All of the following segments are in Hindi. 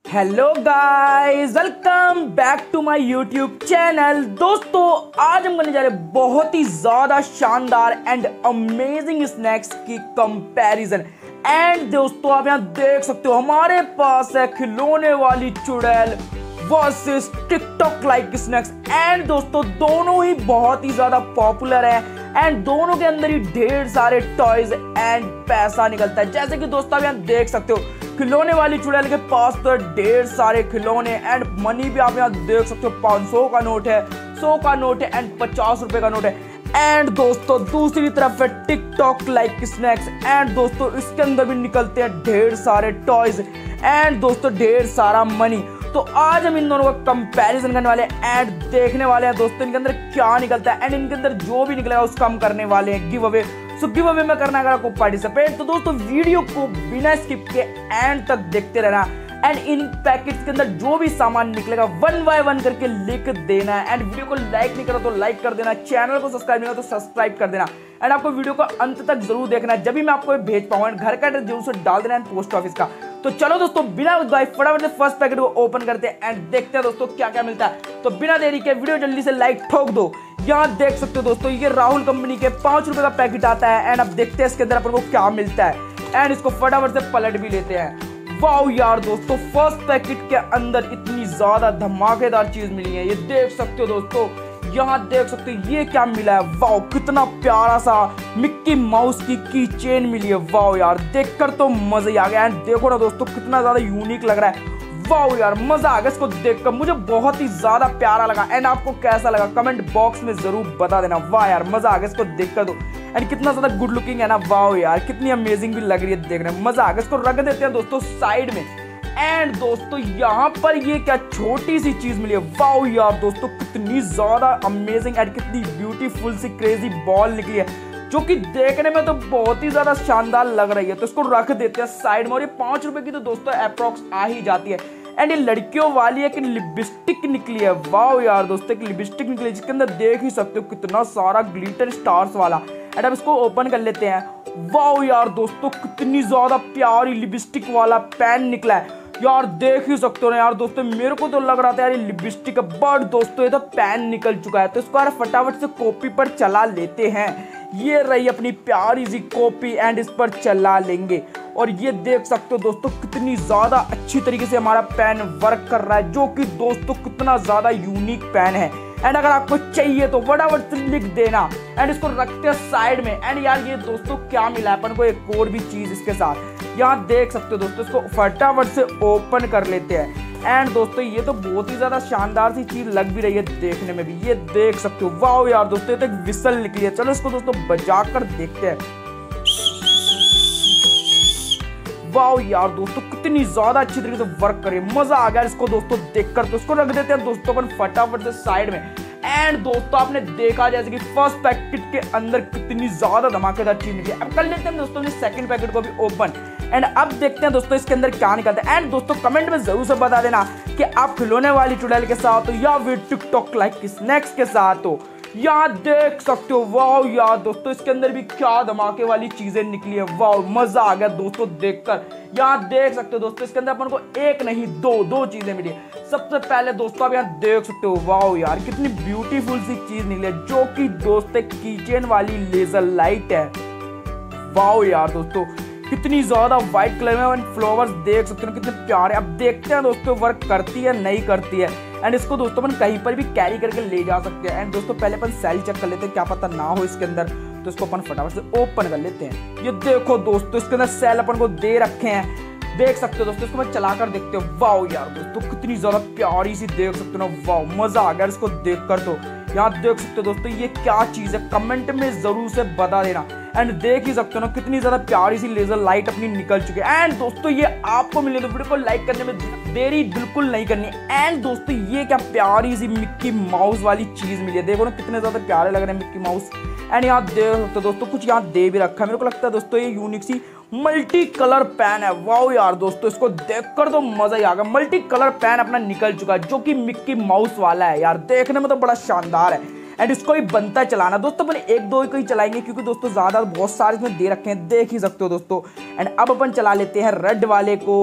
Hello guys, welcome back to my YouTube channel. दोस्तों, आज हम करने जा रहे हैं बहुत ही ज्यादा शानदार एंड अमेजिंग स्नैक्स की कंपैरिजन। एंड दोस्तों, आप यहाँ देख सकते हो हमारे पास है खिलौने वाली चुड़ैल versus TikTok like snacks. And दोस्तों, दोनों ही बहुत ही ज्यादा पॉपुलर है एंड दोनों के अंदर ही ढेर सारे टॉयज एंड पैसा निकलता है। जैसे कि दोस्तों, आप यहाँ देख सकते हो खिलौने वाली चुड़ैल के पास तो ढेर सारे खिलौने एंड मनी भी आप यहाँ देख सकते हो। 500 का नोट है, 100 का नोट है एंड 50 रुपए का नोट है। एंड दोस्तों, दूसरी तरफ है टिकटॉक लाइक स्नैक्स। एंड दोस्तों, इसके अंदर भी निकलते हैं ढेर सारे टॉयज एंड दोस्तों ढेर सारा मनी। तो आज हम इन दोनों का कंपैरिजन करने वाले हैं एंड देखने वाले हैं दोस्तों इनके अंदर क्या निकलता है। एंड इनके अंदर जो भी निकलेगा उसका हम करने वाले हैं giveaway. So giveaway में करना है आपको पार्टिसिपेट। तो दोस्तों, वीडियो को बिना स्किप के एंड तक देखते रहना एंड इन पैकेट्स के अंदर जो भी सामान निकलेगा 1 बाय 1 करके लिख देना है। एंड वीडियो को लाइक नहीं करो तो लाइक कर देना, चैनल को सब्सक्राइब नहीं करो तो सब्सक्राइब कर देना। एंड आपको वीडियो को अंत तक जरूर देखना है, जब भी मैं आपको भेज पाऊंगा। घर का एड्रेस जरूर से डाल देना है, पोस्ट ऑफिस का। तो चलो दोस्तों, बिना बताए फटाफट से फर्स्ट पैकेट को ओपन करते हैं एंड देखते हैं दोस्तों क्या क्या मिलता है। तो बिना देरी के वीडियो जल्दी से लाइक ठोक दो। यहाँ देख सकते हो दोस्तों, ये राहुल कंपनी के 5 रुपए का पैकेट आता है। एंड अब देखते हैं इसके अंदर अपन को क्या मिलता है एंड इसको फटाफट से पलट भी लेते हैं। वाओ यार दोस्तों, फर्स्ट पैकेट के अंदर इतनी ज्यादा धमाकेदार चीज मिली है। ये देख सकते हो दोस्तों, यहाँ देख सकते हो ये क्या मिला है। वाओ, कितना प्यारा सा मिक्की माउस की चेन मिली है। वाओ यार, देखकर तो मजा ही आ गया। एंड देखो ना दोस्तों, कितना ज्यादा यूनिक लग रहा है। वाओ यार, मजा आ गया इसको देखकर, मुझे बहुत ही ज्यादा प्यारा लगा। एंड आपको कैसा लगा कमेंट बॉक्स में जरूर बता देना। वाह यार, मजा आ गया इसको देखकर तो। एंड कितना ज्यादा गुड लुकिंग है ना। वाओ यार, कितनी अमेजिंग भी लग रही है देखने में, मजा आ गया। इसको रख देते हैं दोस्तों साइड में। एंड दोस्तों, यहाँ पर ये क्या छोटी सी चीज मिली है। वाओ यार दोस्तों, कितनी ज्यादा अमेजिंग एंड कितनी ब्यूटीफुल सी क्रेजी बॉल निकली है, जो कि देखने में तो बहुत ही ज्यादा शानदार लग रही है। तो इसको रख देते हैं साइड में। और ये 5 रुपए की तो दोस्तों अप्रोक्स आ ही जाती है। एंड ये लड़कियों वाली एक लिपस्टिक निकली है। वाओ यार दोस्तों, एक लिपस्टिक निकली है जिसके अंदर देख ही सकते हो कितना सारा ग्लिटर स्टार्स वाला। एंड अब इसको ओपन कर लेते हैं। वाओ यार दोस्तों, कितनी ज्यादा प्यारी लिपस्टिक वाला पेन निकला है। यार देख ही सकते हो ना यार दोस्तों, मेरे को तो लग रहा था यार ये लिपस्टिक है, बट दोस्तों ये तो पेन निकल चुका है। तो इसको यार फटाफट से कॉपी पर चला लेते हैं। ये रही अपनी प्यारी सी कॉपी एंड इस पर चला लेंगे। और ये देख सकते हो दोस्तों, कितनी ज्यादा अच्छी तरीके से हमारा पेन वर्क कर रहा है, जो कि दोस्तों कितना ज्यादा यूनिक पेन है। एंड अगर आपको चाहिए तो फटाफट से लिख देना। एंड इसको रखते हैं साइड में। एंड यार ये दोस्तों क्या मिला है अपन को, एक और भी चीज इसके साथ। यहाँ देख सकते हो दोस्तों, इसको फटाफट से ओपन कर लेते हैं। एंड दोस्तों, ये तो बहुत ही ज्यादा शानदार सी चीज लग भी रही है देखने में भी। ये देख सकते हो। वाओ यार दोस्तों, ये तो एक विसल निकली है। चलो इसको दोस्तों बजा कर देखते हैं। वाओ यार दोस्तों, कितनी ज्यादा अच्छी तरीके से वर्क करे, मजा आ गया इसको दोस्तों देखकर। तो इसको रख देते हैं दोस्तों अपन फटाफट से साइड में। एंड दोस्तों, आपने देखा जैसे कि फर्स्ट पैकेट के अंदर कितनी ज्यादा धमाकेदार चीज निकली। अब कर लेते हैं दोस्तों सेकंड पैकेट को भी ओपन। एंड अब देखते हैं दोस्तों इसके अंदर क्या निकलता है। एंड दोस्तों, कमेंट में जरूर से बता देना कि आप खिलौने वाली चुड़ैल के साथ हो या फिर टिकटॉक लाइक स्नैक्स के साथ हो। यहाँ देख सकते हो। वाओ यार दोस्तों, इसके अंदर भी क्या धमाके वाली चीजें निकली है। वाओ, मजा आ गया दोस्तों देखकर। यहाँ देख सकते हो दोस्तों, इसके अंदर अपन को एक नहीं दो चीजें मिली है। सबसे पहले दोस्तों आप यहाँ देख सकते हो। वाओ यार, कितनी ब्यूटीफुल सी चीज निकली है, जो कि दोस्तों कीचेन वाली लेजर लाइट है। वाओ यार दोस्तों, कितनी ज्यादा व्हाइट कलर में फ्लावर्स देख सकते हो कितने प्यारे। अब देखते हैं दोस्तों वर्क करती है नहीं करती है। एंड इसको दोस्तों अपन कहीं पर भी कैरी करके ले जा सकते हैं। एंड दोस्तों, पहले अपन सेल चेक कर लेते हैं, क्या पता ना हो इसके अंदर। तो इसको अपन फटाफट से ओपन कर लेते हैं। ये देखो दोस्तों, इसके अंदर सेल अपन को दे रखे हैं, देख सकते हो दोस्तों। इसको मैं चलाकर देखते हो। वाओ यार दोस्तों, कितनी ज्यादा प्यारी सी देख सकते हो ना। वाओ, मजा आ गया इसको देखकर तो। यहाँ देख सकते हो दोस्तों, ये क्या चीज है कमेंट में जरूर से बता देना। एंड देख ही सकते हो ना, कितनी ज्यादा प्यारी सी लेजर लाइट अपनी निकल चुकी है। एंड दोस्तों, ये आपको मिले तो वीडियो को लाइक करने में देरी बिल्कुल नहीं करनी। एंड दोस्तों, ये क्या प्यारी सी मिक्की माउस वाली चीज मिली है। देखो ना कितने ज्यादा प्यारे लग रहे हैं मिक्की माउस। एंड यहाँ देख सकते हो दोस्तों, कुछ यहाँ दे भी रखा है। मेरे को लगता है दोस्तों ये यूनिक सी मल्टी कलर पेन है। वाओ यार दोस्तों, इसको देखकर तो मजा ही आ गया। मल्टी कलर पेन अपना निकल चुका है, जो कि मिक्की माउस वाला है। यार देखने में तो बड़ा शानदार है। एंड इसको ही बनता है चलाना दोस्तों। अपन 1-2 को ही चलाएंगे, क्योंकि दोस्तों ज्यादा बहुत सारे इसमें दे रखे हैं, देख ही सकते हो दोस्तों। एंड अब अपन चला लेते हैं रेड वाले को।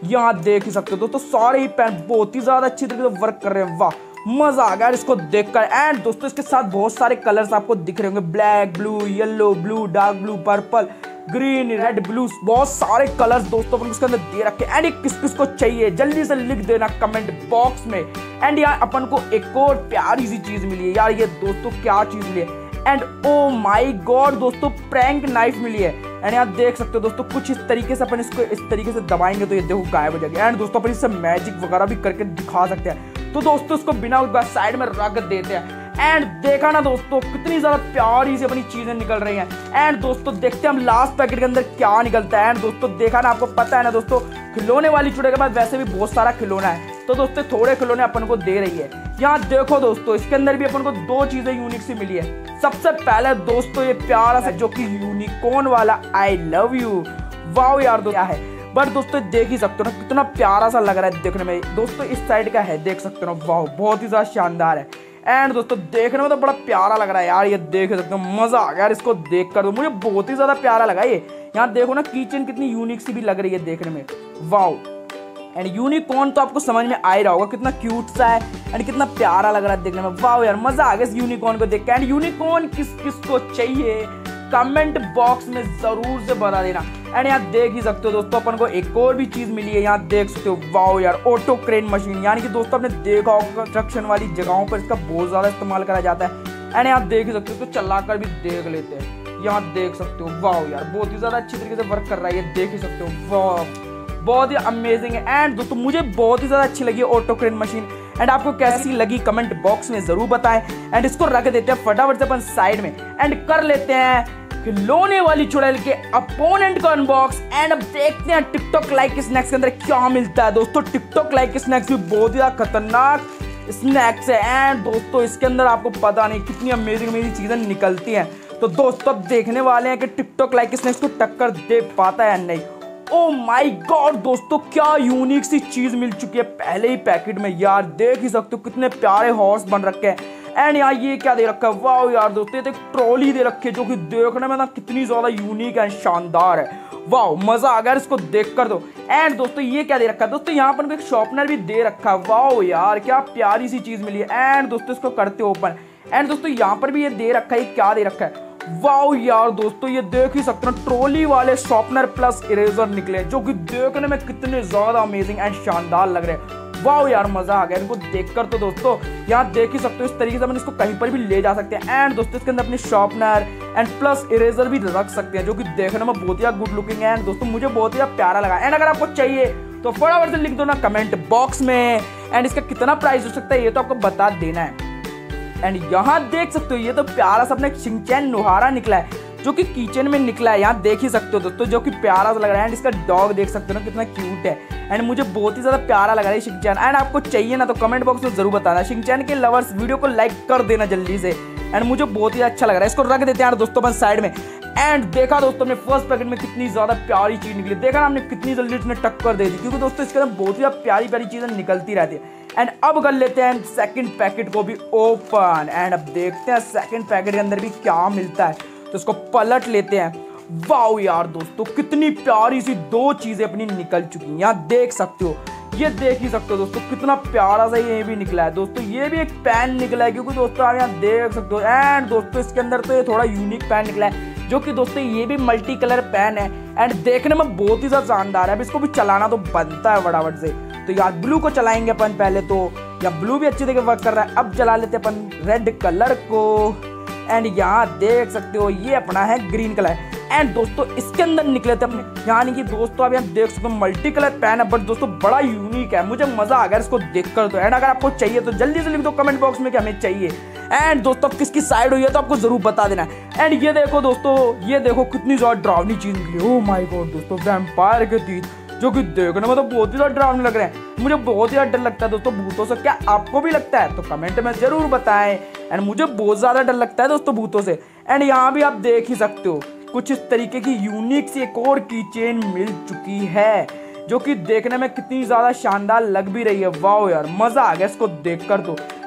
यहाँ देख ही सकते हो दोस्तों, सारे ही पेन बहुत ही ज्यादा अच्छी तरीके से वर्क कर रहे हैं। वाह मजा आ गया इसको देखकर। एंड दोस्तों इसके साथ बहुत सारे कलर्स आपको दिख रहे होंगे, black, blue, yellow, blue, dark blue, purple, green, red, blue, बहुत सारे कलर्स दोस्तों अपन उसके अंदर दे रखे। एंड ये किस किस को चाहिए जल्दी से लिख देना कमेंट बॉक्स में। एंड यार अपन को एक और प्यारी सी चीज मिली है यार, ये दोस्तों क्या चीज मिली है। एंड ओ माय गॉड दोस्तों, प्रैंक नाइफ मिली है। एंड यहाँ देख सकते हो दोस्तों, कुछ इस तरीके से अपन इसको इस तरीके से दबाएंगे तो ये देखो गायब हो जाएगा। एंड दोस्तों अपन इससे मैजिक वगैरह भी करके दिखा सकते हैं। तो दोस्तों इसको बिना साइड में रख देते हैं। एंड देखा ना दोस्तों कितनी ज्यादा प्यारी सी अपनी चीजें निकल रही हैं। एंड दोस्तों देखते हैं हम लास्ट पैकेट के अंदर क्या निकलता है। एंड दोस्तों देखा ना, आपको पता है ना दोस्तों, खिलौने वाली चुड़ैल के पास वैसे भी बहुत सारा खिलौना है, तो दोस्तों थोड़े खिलौने अपन को दे रही है। यहाँ देखो दोस्तों, इसके अंदर भी अपन को दो चीजें यूनिक सी मिली है। सबसे पहले दोस्तों ये प्यारा सा जो कि यूनिकॉर्न वाला आई लव यू। वाओ यार क्या है, बट दोस्तों देख ही सकते हो ना कितना प्यारा सा लग रहा है देखने में। दोस्तों इस साइड का है, देख सकते हो ना, वाह बहुत ही ज्यादा शानदार है। एंड दोस्तों देखने में तो बड़ा प्यारा लग रहा है यार, ये देख सकते हो, मजा आ गया यार इसको देख कर। मुझे बहुत ही ज्यादा प्यारा लगा ये। यहाँ देखो ना कीचेन कितनी यूनिक सी भी लग रही है देखने में, वाओ। एंड यूनिकॉर्न तो आपको समझ में आ ही रहा होगा कितना क्यूट सा है एंड कितना प्यारा लग रहा है देखने में। वाओ यार मजा आ गया इस यूनिकॉर्न को देख के। एंड यूनिकॉर्न किस किस को चाहिए कमेंट बॉक्स में जरूर से बता देना। एंड यहाँ देख ही सकते हो दोस्तों, अपन को एक और भी चीज मिली है। यहाँ देख सकते हो, वाओ यार ऑटो क्रेन मशीन, यानी कि दोस्तों आपने देखा होगा कंस्ट्रक्शन वाली जगहों पर इसका बहुत ज्यादा इस्तेमाल करा जाता है। एंड यहाँ देख ही सकते हो, इसको चलाकर भी देख लेते हैं। यहाँ देख सकते हो, वाओ यार बहुत ही ज्यादा अच्छी तरीके से वर्क कर रहा है, ये देख ही सकते हो, वाह बहुत ही अमेजिंग है। एंड दोस्तों मुझे बहुत ही ज्यादा अच्छी लगी ऑटो क्रेन मशीन। एंड आपको कैसी लगी कमेंट बॉक्स में जरूर बताएं। एंड इसको रख देते हैं फटाफट से अपन साइड में एंड कर लेते हैं खिलौने वाली चुड़ैल के अपोनेंट को अनबॉक्स। एंड अब देखते हैं टिकटॉक लाइक स्नैक्स के अंदर क्या मिलता है। दोस्तों टिकटॉक लाइक स्नैक्स भी बहुत ही खतरनाक स्नैक्स है। एंड दोस्तों इसके अंदर आपको पता नहीं कितनी अमेजिंग चीजें निकलती हैं। तो दोस्तों अब देखने वाले हैं कि टिकटॉक लाइक स्नैक्स को टक्कर दे पाता है या नहीं। ओ माय गॉड दोस्तों, क्या यूनिक सी चीज मिल चुकी है पहले ही पैकेट में। यार देख ही सकते हो कितने प्यारे हॉर्स बन रखे हैं। एंड यहाँ ये क्या दे रखा है, वाओ यार दोस्तों ये तो एक ट्रॉली दे रखी है जो कि देखने में ना कितनी ज्यादा यूनिक एंड शानदार है। वाओ मजा आ गया इसको देख कर। दो एंड दोस्तों ये क्या दे रखा है, दोस्तों यहाँ पर एक शॉर्पनर भी दे रखा है। वाओ यार क्या प्यारी सी चीज मिली है। एंड दोस्तों इसको करते ओपन। एंड दोस्तों यहाँ पर भी ये दे रखा है, क्या दे रखा है, वाओ यार दोस्तों ये देख ही सकते हो ट्रॉली वाले शॉर्पनर प्लस इरेजर निकले जो कि देखने में कितने ज्यादा अमेजिंग एंड शानदार लग रहे हैं। वाओ यार मजा आ गया इनको देखकर। तो दोस्तों यहाँ देख ही सकते हो इस तरीके से अपन इसको कहीं पर भी ले जा सकते हैं। एंड दोस्तों इसके अंदर अपने शॉर्पनर एंड प्लस इरेजर भी रख सकते हैं जो कि देखने में बहुत ही गुड लुकिंग है। एंड दोस्तों मुझे बहुत ही प्यारा लगा। एंड अगर आपको चाहिए तो फटाफट से लिख दो ना कमेंट बॉक्स में। एंड इसका कितना प्राइस हो सकता है ये तो आपको बता देना है। एंड यहाँ देख सकते हो ये तो प्यारा सा अपना शिनचैन नोहारा निकला है जो कि किचन में निकला है। यहाँ देख ही सकते हो दोस्तों जो कि प्यारा सा लग रहा है। एंड इसका डॉग देख सकते हो ना कितना क्यूट है। एंड मुझे बहुत ही ज्यादा प्यारा लग रहा है शिनचैन। एंड आपको चाहिए ना तो कमेंट बॉक्स में जरूर बताना। शिनचैन के लवर्स वीडियो को लाइक कर देना जल्दी से। एंड मुझे बहुत ही अच्छा लग रहा है, इसको रख देते हैं दोस्तों अपन साइड में। एंड देखा दोस्तों हमने फर्स्ट पैकेट में कितनी ज्यादा प्यारी चीज निकली, देखा ना हमने कितनी जल्दी इसने टक्कर दे दी, क्योंकि दोस्तों इसके अंदर बहुत ही प्यारी प्यारी चीजें निकलती रहती है। एंड अब कर लेते हैं सेकंड पैकेट को भी ओपन। एंड अब देखते हैं सेकंड पैकेट के अंदर भी क्या मिलता है, तो इसको पलट लेते हैं। वाओ यार दोस्तों कितनी प्यारी सी दो चीजें अपनी निकल चुकी हैं। यहाँ देख सकते हो, ये देख ही सकते हो दोस्तों कितना प्यारा सा ये भी निकला है। दोस्तों ये भी एक पैन निकला है, क्योंकि दोस्तों आप यहाँ देख सकते हो। एंड दोस्तों इसके अंदर तो ये थोड़ा यूनिक पैन निकला है जो कि दोस्तों ये भी मल्टी कलर पैन है। एंड देखने में बहुत ही ज्यादा शानदार है। अब इसको भी चलाना तो बनता है फटाफट से। तो यार ब्लू को चलाएंगे अपन पहले तो, या ब्लू भी अच्छी तरीके वर्क कर रहा है। अब चला लेते हैं अपन रेड कलर को। एंड यहाँ देख सकते हो ये अपना है ग्रीन कलर। एंड दोस्तों इसके अंदर निकले थे अपने, यानी कि दोस्तों आप यहाँ देख सकते हो मल्टी कलर पैन है, बट दोस्तों बड़ा यूनिक है। मुझे मजा आ गया इसको देखकर। तो एंड अगर आपको चाहिए तो जल्दी से लिख दो कमेंट बॉक्स में कि हमें चाहिए। एंड दोस्तों किसकी साइड हुई है तो आपको जरूर बता देना। एंड ये देखो दोस्तों, ये देखो कितनी ज्यादा डरावनी चीज निकली। ओह माय गॉड दोस्तों, वैम्पायर के तीत जो कि देखने में तो बहुत ही ज्यादा डरावने लग रहे हैं। मुझे बहुत ही ज्यादा डर लगता है दोस्तों भूतों से। क्या आपको भी लगता है तो कमेंट में जरूर बताएं। एंड मुझे बहुत ज्यादा डर लगता है दोस्तों भूतों से। एंड यहाँ भी आप देख ही सकते हो कुछ इस तरीके की यूनिक सी एक और की चेन मिल चुकी है जो कि देखने में कितनी ज्यादा शानदार लग भी रही है। वाओ यार मजा आ गया इसको देखकर। तो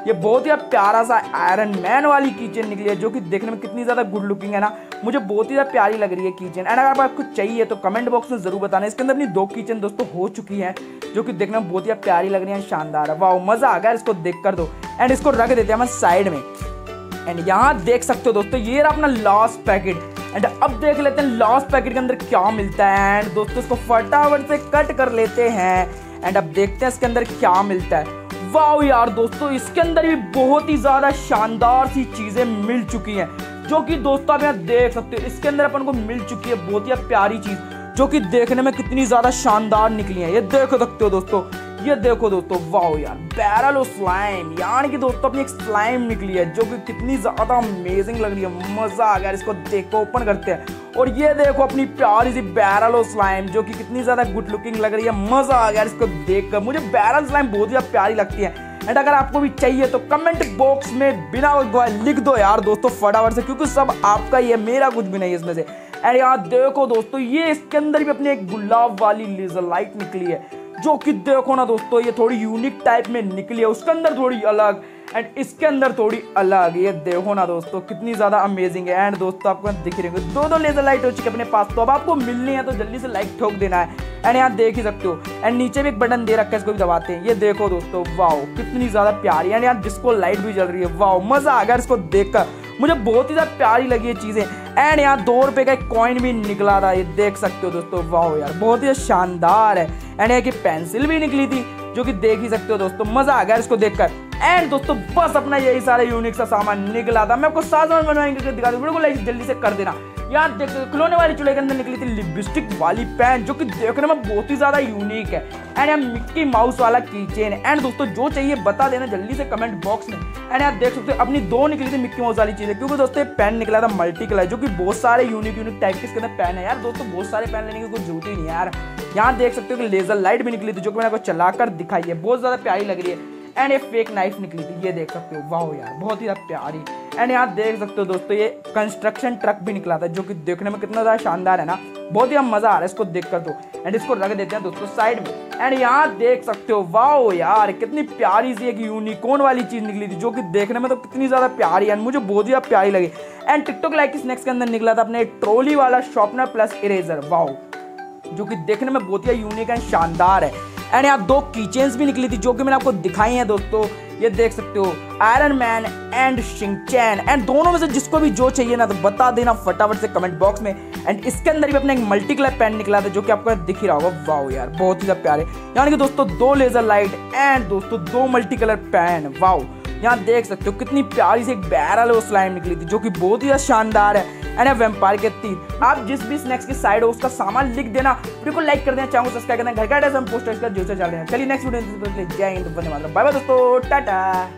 ये बहुत ही प्यारा सा आयरन मैन वाली कीचेन निकली है जो कि देखने में कितनी ज़्यादा गुड लुकिंग है ना, मुझे बहुत ही ज़्यादा प्यारी लग रही है कीचेन। एंड अगर आपको चाहिए तो कमेंट बॉक्स में जरूर बताना। इसके अंदर अपनी 2 कीचेन दोस्तों हो चुकी है जो कि देखने में बहुत ही प्यारी लग रही है, शानदार है। वाह मज़ा आ गया, इसको देख कर दो। एंड इसको रख देते हैं हम साइड में। एंड यहाँ देख सकते हो दोस्तों ये रहा अपना लास्ट पैकेट। एंड अब देख लेते हैं लास्ट पैकेट के अंदर क्या मिलता है। एंड दोस्तों इसको फटाफट से कट कर लेते हैं। एंड अब देखते हैं इसके अंदर क्या मिलता है। वाओ यार दोस्तों इसके अंदर भी बहुत ही ज्यादा शानदार सी चीजें मिल चुकी हैं जो कि दोस्तों आप यहाँ देख सकते हो। इसके अंदर अपन को मिल चुकी है बहुत ही प्यारी चीज जो कि देखने में कितनी ज्यादा शानदार निकली है। ये देख सकते हो दोस्तों, ये देखो दोस्तों, वाओ यार बैरल ऑफ स्लाइम, यानी कि दोस्तों अपनी एक स्लाइम निकली है जो कि कितनी ज्यादा अमेजिंग लग रही है। मजा आ गया, इसको देखो ओपन करते हैं। और ये देखो अपनी प्यारी सी बैरल ऑफ स्लाइम जो कि कितनी ज्यादा गुड लुकिंग लग रही है। मजा आ गया इसको देखकर, मुझे बैरल स्लाइम बहुत ही प्यारी लगती है। एंड अगर आपको भी चाहिए तो कमेंट बॉक्स में बिना लिख दो यार दोस्तों फटाफट से, क्योंकि सब आपका ही है, मेरा कुछ भी नहीं है इसमें से। एंड यहाँ देखो दोस्तों ये इसके अंदर भी अपनी एक गुलाब वाली लेजर लाइट निकली है जो कि देखो ना दोस्तों ये थोड़ी यूनिक टाइप में निकली है, उसके अंदर थोड़ी अलग एंड इसके अंदर थोड़ी अलग। ये देखो ना दोस्तों कितनी ज्यादा अमेजिंग है। एंड दोस्तों आपको दिख रही होंगे 2 लेजर लाइट हो चुकी है अपने पास, तो अब आपको मिलनी है तो जल्दी से लाइक ठोक देना है। एंड यहाँ देख ही सकते हो। एंड नीचे भी एक बटन दे रखा है, इसको भी दबाते हैं। ये देखो दोस्तों वाओ कितनी ज्यादा प्यारी है। यहाँ डिस्को लाइट भी जल रही है। वाओ मजा आ गया इसको देखकर, मुझे बहुत ही ज्यादा प्यारी लगी ये चीजें। एंड यहाँ 2 रुपए का एक कॉइन भी निकला था, ये देख सकते हो दोस्तों। वाओ यार बहुत ही शानदार है। एंड यहाँ की पेंसिल भी निकली थी जो कि देख ही सकते हो दोस्तों, मजा आ गया इसको देखकर। एंड दोस्तों बस अपना यही सारा यूनिक सा सामान निकला था। मैं आपको साथ सामान बनवाएंगे दिखा दूं, वीडियो को लाइक जल्दी से कर देना। यार देख खिलौने वाली चूल्हे के अंदर निकली थी लिपस्टिक वाली पेन जो कि देखने में बहुत ही ज्यादा यूनिक है। एंड यहाँ मिक्की माउस वाला कीचेन है। एंड दोस्तों जो चाहिए बता देना जल्दी से कमेंट बॉक्स में। एंड यहाँ देख सकते हो अपनी 2 निकली थी मिक्की माउस वाली चीजें, क्योंकि दोस्तों पेन निकला था मल्टी कलर जो कि बहुत सारे यूनिक टाइप के इसके अंदर पेन है। यार दोस्तों बहुत सारे पेन लेने की कोई जरूरत ही नहीं है यार। यहाँ देख सकते हो कि लेजर लाइट भी निकली थी जो कि मैंने आपको चलाकर दिखाई है, बहुत ज्यादा प्यारी लग रही है। एंड ये फेक नाइफ निकली थी, ये देख सकते हो। वाओ यार बहुत ही प्यारी। एंड यहाँ देख सकते हो दोस्तों ये कंस्ट्रक्शन ट्रक भी निकला था जो कि देखने में कितना ज्यादा शानदार है ना, बहुत ही मजा आ रहा है इसको देख कर। तो एंड इसको रख देते हैं दोस्तों साइड में। एंड यहाँ देख सकते हो वाओ यार कितनी प्यारी सी एक यूनिकॉर्न वाली चीज निकली थी जो कि देखने में तो कितनी ज्यादा प्यारी है, मुझे बहुत ही प्यारी लगी। एंड टिकटॉक लाइक स्नैक्स के अंदर निकला था अपने ट्रॉली वाला शॉर्पनर प्लस इरेजर, वाओ जो कि देखने में बहुत ही यूनिक एंड शानदार है। एंड यहाँ 2 कीचेन्स भी निकली थी जो कि मैंने आपको दिखाई हैं दोस्तों, ये देख सकते हो Iron Man and Shinchan. And दोनों में से जिसको भी जो चाहिए ना तो बता देना फटाफट से कमेंट बॉक्स में। एंड इसके अंदर भी अपना एक मल्टी कलर पेन निकला था जो कि आपको दिख ही रहा होगा। वाओ यार बहुत ही प्यारे, यानी कि दोस्तों 2 लेजर लाइट एंड दोस्तों 2 मल्टी कलर पेन। वाओ यहाँ देख सकते हो कितनी प्यारी सी एक बैरल और स्लाइम निकली थी जो कि बहुत ही शानदार है। एंड वैम्पायर के तीर, आप जिस भी स्नैक्स की साइड हो उसका सामान लिख देना, वीडियो को लाइक कर देना, चैनल को सब्सक्राइब करना, घर का एड्रेस हम पोस्ट कर जो से चल रहे हैं। चलिए नेक्स्ट वीडियो में जय हिंद, वंदे मातरम, बाय बाय दोस्तों, टाटा।